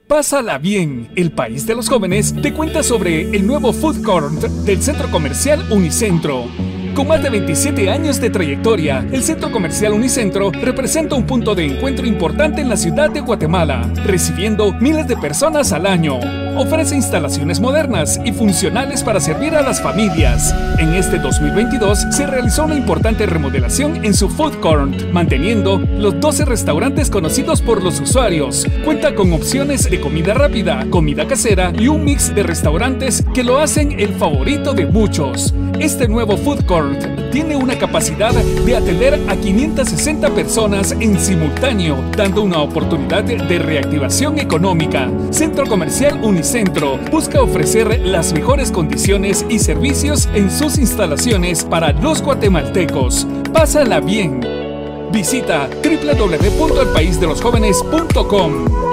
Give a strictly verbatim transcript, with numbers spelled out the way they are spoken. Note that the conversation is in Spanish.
Pásala bien, el país de los jóvenes te cuenta sobre el nuevo Food Court del Centro Comercial Unicentro. Con más de veintisiete años de trayectoria, el Centro Comercial Unicentro representa un punto de encuentro importante en la ciudad de Guatemala, recibiendo miles de personas al año. Ofrece instalaciones modernas y funcionales para servir a las familias. En este dos mil veintidós se realizó una importante remodelación en su Food Court, manteniendo los doce restaurantes conocidos por los usuarios. Cuenta con opciones de comida rápida, comida casera y un mix de restaurantes que lo hacen el favorito de muchos. Este nuevo Food Court tiene una capacidad de atender a quinientas sesenta personas en simultáneo, dando una oportunidad de reactivación económica. Centro Comercial Unicentro busca ofrecer las mejores condiciones y servicios en sus instalaciones para los guatemaltecos. Pásala bien. Visita w w w punto el país de los jóvenes punto com.